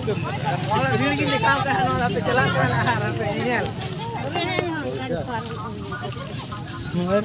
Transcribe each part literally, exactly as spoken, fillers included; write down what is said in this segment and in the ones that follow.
Ini gini kau kan no tapi jalan kan arah apa ini Nur.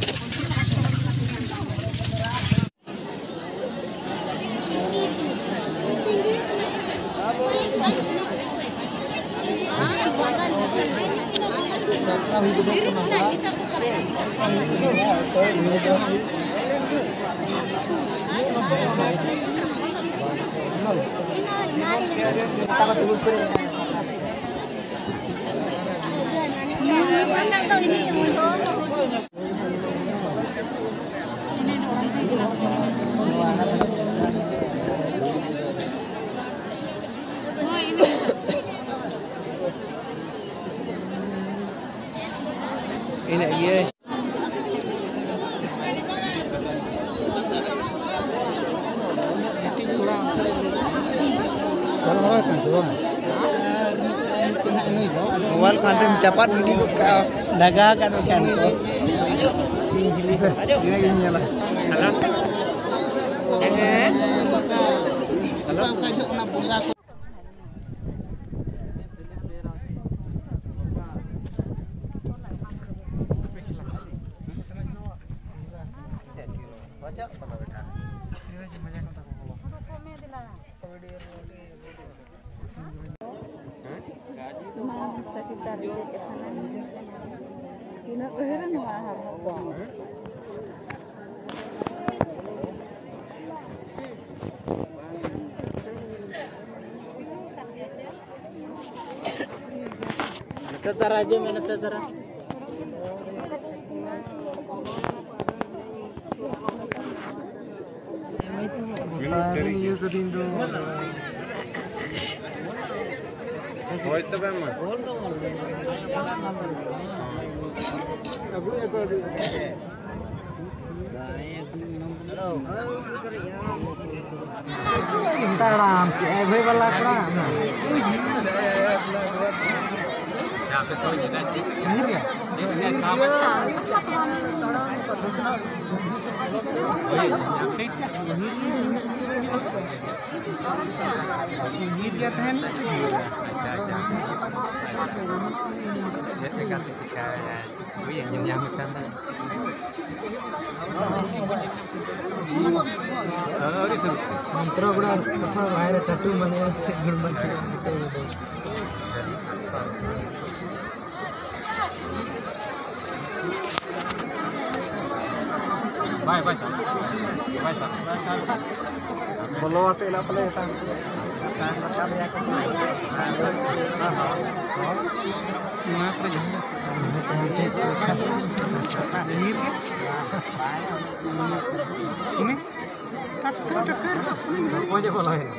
Ini dia. Mobil kantin cepat ini kok dagang kan kan. Ini gini lah. Halo. Halo. Tetar aja mana tetar. Mantra కూడా ఆయన టట్టు మన good మంచి Bye bye sir. Bye sir. Bolo ate na pala ito. Mga pre. Ini tak tak tak. Mau aja bolo ini.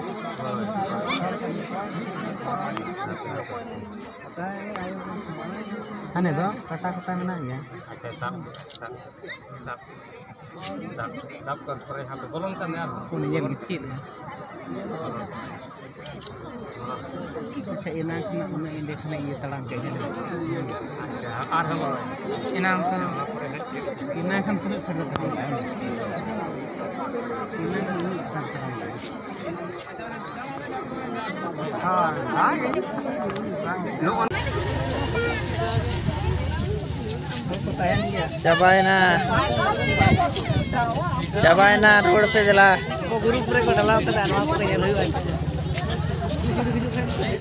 Ane to kata-kata menanya. Saya sap sap sap sap sap kan sore hampir bolong kan ya. Kuningnya kecil ya. Saya enak kena mana ini kena iya telang kayak gini. Saya arah bolong. Enak kan. Enak kan terus terus terus. Enak ini kan terus. Ah, ah ini. Capai na, capai na road पे जला, वो गुरुपुरे को डला होता है ना वहाँ पे जल हुई है।